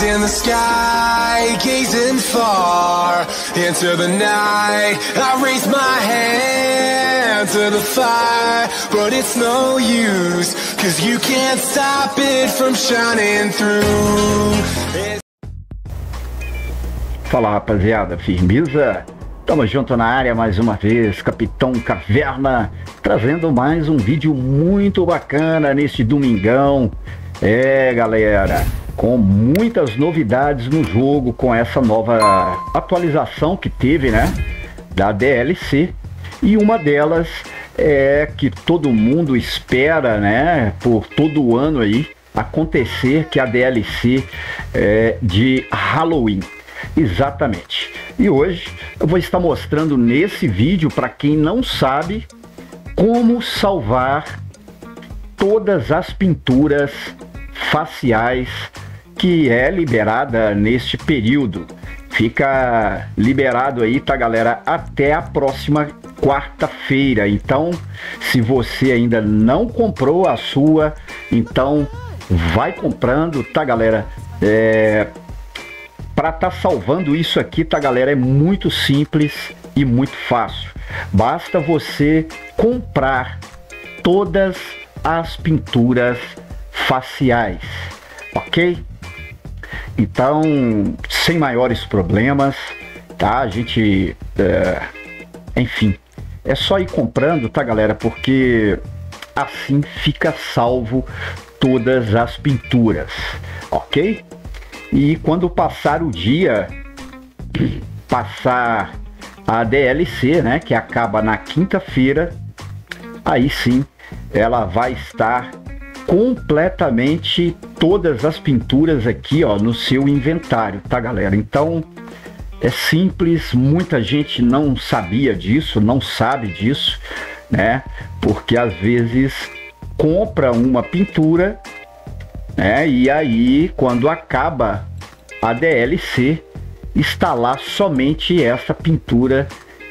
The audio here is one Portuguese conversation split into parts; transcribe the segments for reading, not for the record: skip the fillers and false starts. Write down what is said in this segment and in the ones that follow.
eyes in the sky, gazing far into the night. I raise my hand to the fire, but it's no use, 'cause you can't stop it from shining through. Fala, rapaziada, firmeza? Tamo junto na área mais uma vez, Capitão Caverna, trazendo mais um vídeo muito bacana neste domingão. Galera, com muitas novidades no jogo, com essa nova atualização que teve, né, da DLC. E uma delas é que todo mundo espera, né, por todo o ano aí, acontecer, que é a DLC de Halloween. Exatamente. E hoje eu vou estar mostrando nesse vídeo, para quem não sabe, como salvar todas as pinturas faciais que é liberada neste período. Fica liberado aí, tá, galera, até a próxima quarta-feira. Então, se você ainda não comprou a sua, então vai comprando, tá, galera? Para estar salvando isso aqui, tá, galera, é muito simples e muito fácil. Basta você comprar todas as pinturas faciais, ok? Então, sem maiores problemas, tá? A gente, enfim, é só ir comprando, tá, galera? Porque assim fica salvo todas as pinturas, ok? E quando passar o dia, passar a DLC, né, que acaba na quinta-feira, aí sim ela vai estar completamente todas as pinturas aqui, ó, no seu inventário, tá, galera? Então é simples, muita gente não sabia disso, não sabe disso, né? Porque às vezes compra uma pintura, e aí quando acaba a DLC, está lá somente essa pintura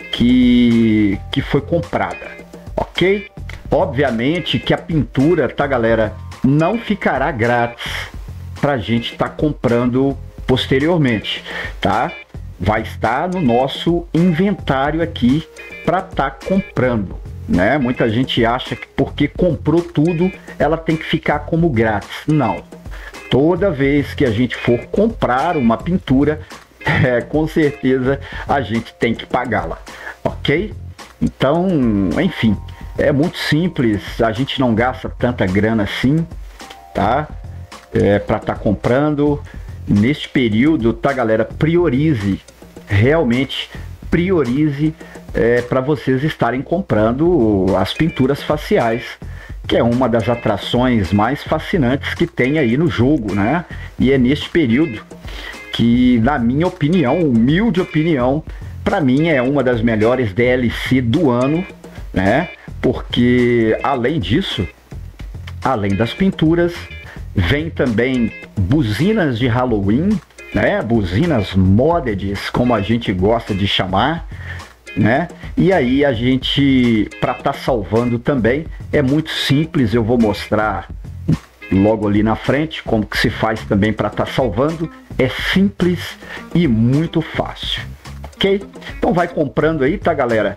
que foi comprada, ok? Obviamente que a pintura, tá, galera, não ficará grátis pra gente estar comprando posteriormente, tá? Vai estar no nosso inventário aqui para estar comprando, né? Muita gente acha que porque comprou tudo, ela tem que ficar como grátis. Não. Toda vez que a gente for comprar uma pintura, com certeza a gente tem que pagá-la, ok? Então, enfim, é muito simples, a gente não gasta tanta grana assim, tá? Para estar comprando. Neste período, tá, galera? Priorize, realmente priorize para vocês estarem comprando as pinturas faciais, que é uma das atrações mais fascinantes que tem aí no jogo, né? E é neste período que, na minha opinião, humilde opinião, para mim é uma das melhores DLC do ano, né? Porque além disso, além das pinturas, vem também buzinas de Halloween, né? Buzinas modded, como a gente gosta de chamar, né? E aí a gente, para estar salvando também, é muito simples. Eu vou mostrar logo ali na frente como que se faz também para estar salvando. É simples e muito fácil, ok? Então vai comprando aí, tá, galera?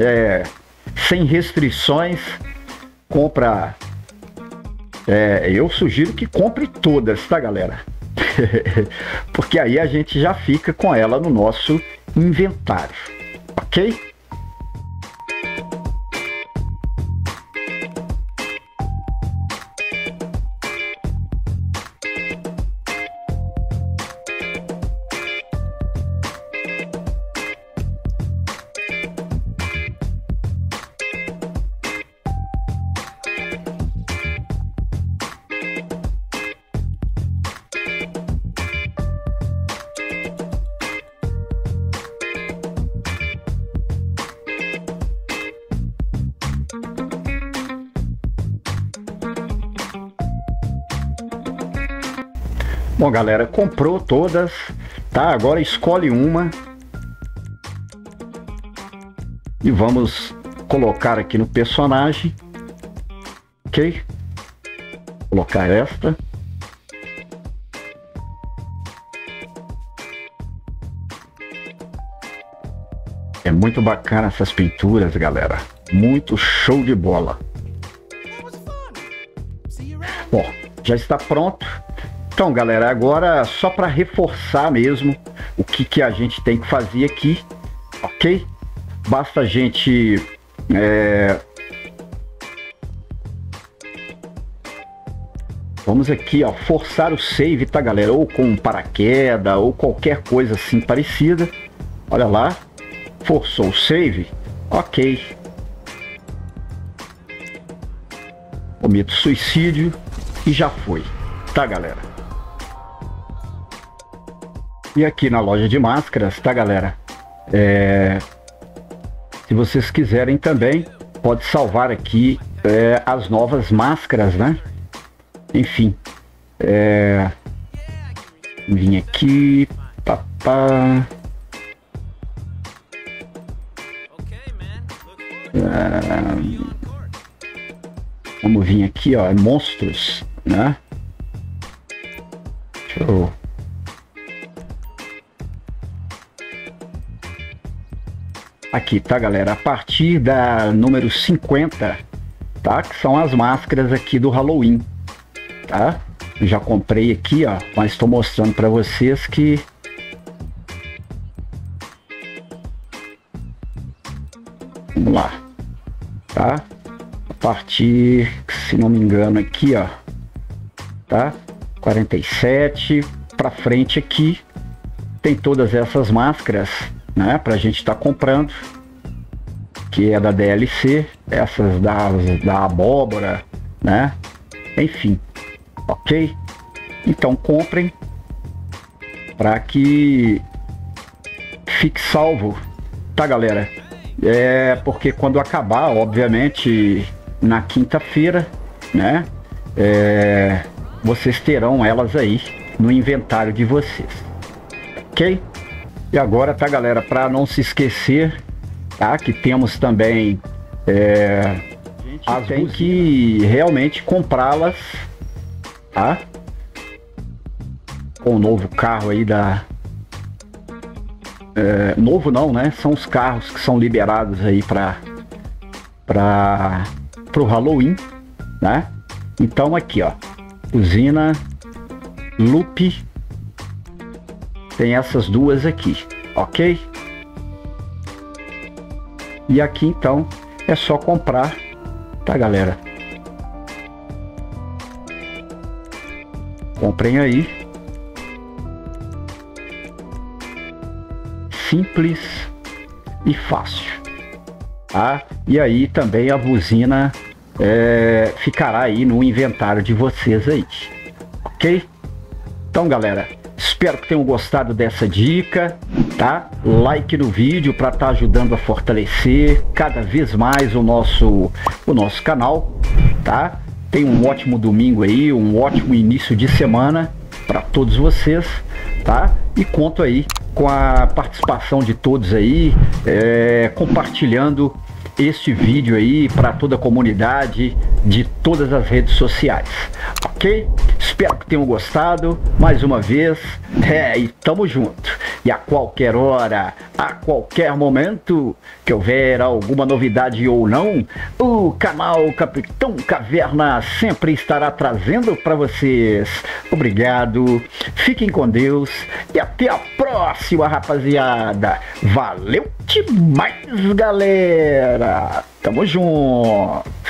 Sem restrições, compra. Eu sugiro que compre todas, tá, galera? Porque aí a gente já fica com ela no nosso inventário, ok? Bom, galera, comprou todas, tá? Agora escolhe uma e vamos colocar aqui no personagem, ok? Colocar esta. É muito bacana essas pinturas, galera. Muito show de bola. Bom, já está pronto. Então, galera, agora só para reforçar mesmo o que a gente tem que fazer aqui, ok? Basta a gente vamos aqui, ó, forçar o save, tá, galera? Ou com paraquedas ou qualquer coisa assim parecida. Olha lá, forçou o save, ok. Omito suicídio e já foi, tá, galera? E aqui na loja de máscaras, tá, galera? Se vocês quiserem também, pode salvar aqui as novas máscaras, né? Enfim, vim aqui, papá. Vamos vir aqui, ó, monstros, né? Deixa eu... Aqui, tá, galera? A partir da número 50, tá? Que são as máscaras aqui do Halloween, tá? Eu já comprei aqui, ó, mas estou mostrando para vocês que vamos lá, tá? A partir, se não me engano, aqui, ó, tá? 47 para frente aqui tem todas essas máscaras, né? Pra gente estar comprando, que é da DLC, essas da abóbora, né? Enfim, ok? Então comprem para que fique salvo, tá, galera? Porque quando acabar, obviamente, na quinta-feira, né? Vocês terão elas aí no inventário de vocês, ok? E agora, tá, galera, para não se esquecer, tá, que temos também a gente tem que realmente comprá-las, tá? Com o novo carro aí novo não, né? São os carros que são liberados aí pro Halloween, né? Então aqui, ó, usina Loop, tem essas duas aqui, ok? E aqui então é só comprar, tá, galera? Comprem aí. Simples e fácil, tá? E aí também a buzina ficará aí no inventário de vocês aí, ok? Então, galera, espero que tenham gostado dessa dica, tá? Like no vídeo para estar ajudando a fortalecer cada vez mais o nosso canal, tá? Tenham um ótimo domingo aí, um ótimo início de semana para todos vocês, tá? E conto aí com a participação de todos aí, compartilhando este vídeo aí para toda a comunidade de todas as redes sociais, ok? Espero que tenham gostado mais uma vez, e tamo junto. E a qualquer hora, a qualquer momento que houver alguma novidade ou não, o canal Capitão Caverna sempre estará trazendo para vocês. Obrigado, fiquem com Deus e até a próxima, rapaziada. Valeu demais, galera. Tamo junto.